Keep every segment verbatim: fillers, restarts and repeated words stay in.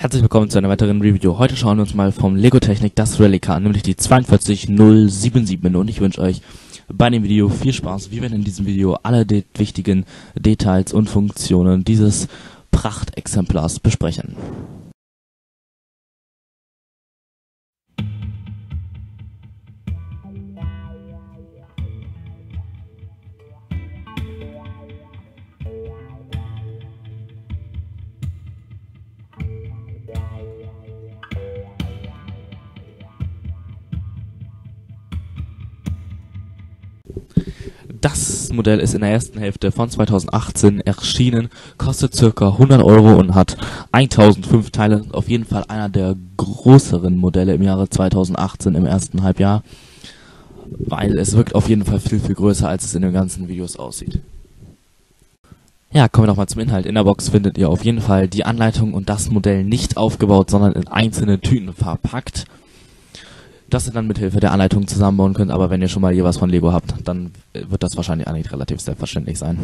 Herzlich willkommen zu einer weiteren Review. Heute schauen wir uns mal vom Lego Technik das Rally Car an, nämlich die zwei zwei null sieben sieben. Und ich wünsche euch bei dem Video viel Spaß. Wir werden in diesem Video alle de wichtigen Details und Funktionen dieses Prachtexemplars besprechen. Das Modell ist in der ersten Hälfte von zweitausendachtzehn erschienen, kostet ca. hundert Euro und hat tausendfünf Teile. Auf jeden Fall einer der größeren Modelle im Jahre zweitausendachtzehn im ersten Halbjahr, weil es wirkt auf jeden Fall viel, viel größer, als es in den ganzen Videos aussieht. Ja, kommen wir nochmal zum Inhalt. In der Box findet ihr auf jeden Fall die Anleitung und das Modell nicht aufgebaut, sondern in einzelne Tüten verpackt, das ihr dann mit Hilfe der Anleitung zusammenbauen könnt, aber wenn ihr schon mal hier was von Lego habt, dann wird das wahrscheinlich eigentlich relativ selbstverständlich sein.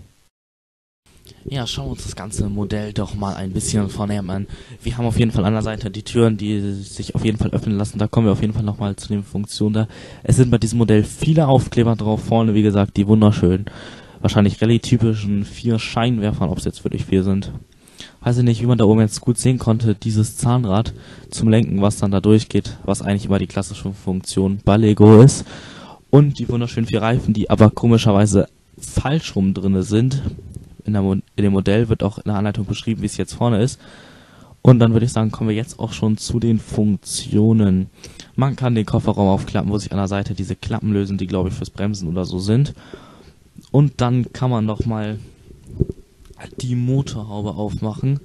Ja, schauen wir uns das ganze Modell doch mal ein bisschen von näher an. Wir haben auf jeden Fall an der Seite die Türen, die sich auf jeden Fall öffnen lassen. Da kommen wir auf jeden Fall nochmal zu den Funktionen da. Es sind bei diesem Modell viele Aufkleber drauf. Vorne, wie gesagt, die wunderschönen, wahrscheinlich rallye-typischen vier Scheinwerfern, ob es jetzt wirklich vier sind. Weiß ich nicht, wie man da oben jetzt gut sehen konnte, dieses Zahnrad zum Lenken, was dann da durchgeht, was eigentlich immer die klassische Funktion bei Lego ist. Und die wunderschönen vier Reifen, die aber komischerweise falsch rum drinne sind. In, der Mo in dem Modell wird auch in der Anleitung beschrieben, wie es jetzt vorne ist. Und dann würde ich sagen, kommen wir jetzt auch schon zu den Funktionen. Man kann den Kofferraum aufklappen, wo sich an der Seite diese Klappen lösen, die glaube ich fürs Bremsen oder so sind. Und dann kann man noch mal die Motorhaube aufmachen.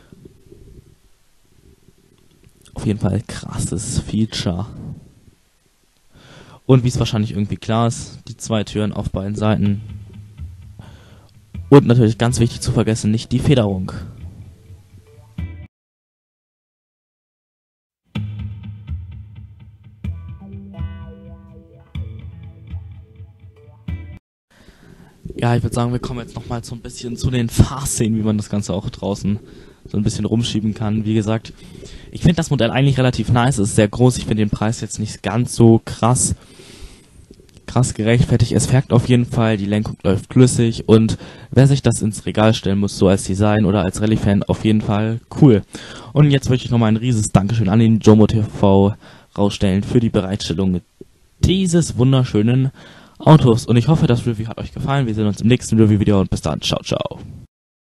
Auf jeden Fall krasses Feature. Und wie es wahrscheinlich irgendwie klar ist, die zwei Türen auf beiden Seiten. Und natürlich ganz wichtig zu vergessen, nicht die Federung. Ja, ich würde sagen, wir kommen jetzt nochmal so ein bisschen zu den Fahrszenen, wie man das Ganze auch draußen so ein bisschen rumschieben kann. Wie gesagt, ich finde das Modell eigentlich relativ nice, es ist sehr groß, ich finde den Preis jetzt nicht ganz so krass, krass gerechtfertigt. Es fährt auf jeden Fall, die Lenkung läuft flüssig und wer sich das ins Regal stellen muss, so als Design oder als Rallye-Fan, auf jeden Fall cool. Und jetzt möchte ich nochmal ein riesiges Dankeschön an den Jomo T V rausstellen für die Bereitstellung dieses wunderschönen Autos. Und ich hoffe, das Review hat euch gefallen. Wir sehen uns im nächsten Review-Video und bis dann. Ciao, ciao.